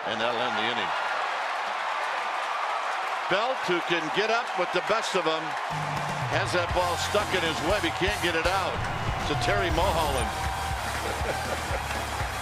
and that'll end the inning. Belt, who can get up with the best of them, has that ball stuck in his web. He can't get it out. To Terry Mulholland.